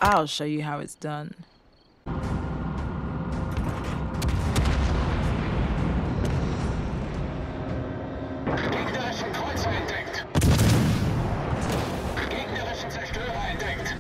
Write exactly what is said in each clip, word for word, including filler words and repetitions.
I'll show you how it's done. Gegnerische Kreuzer entdeckt. Gegnerische Zerstörer entdeckt.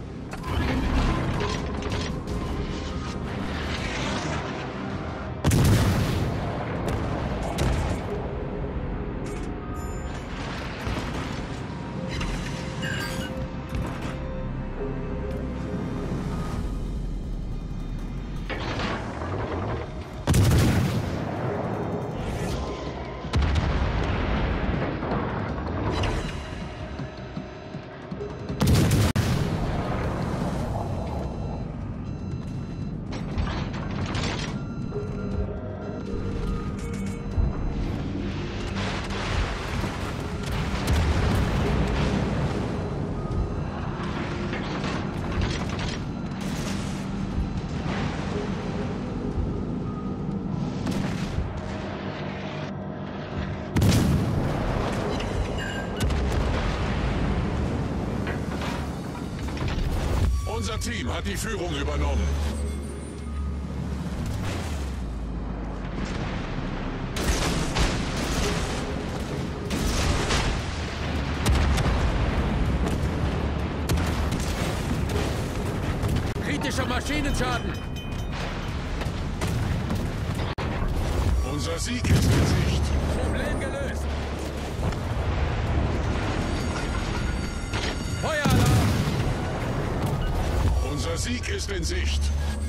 Unser Team hat die Führung übernommen. Kritischer Maschinenschaden. Unser Sieg ist in Sicht. Problem gelöst. Feueralarm. Unser Sieg ist in Sicht.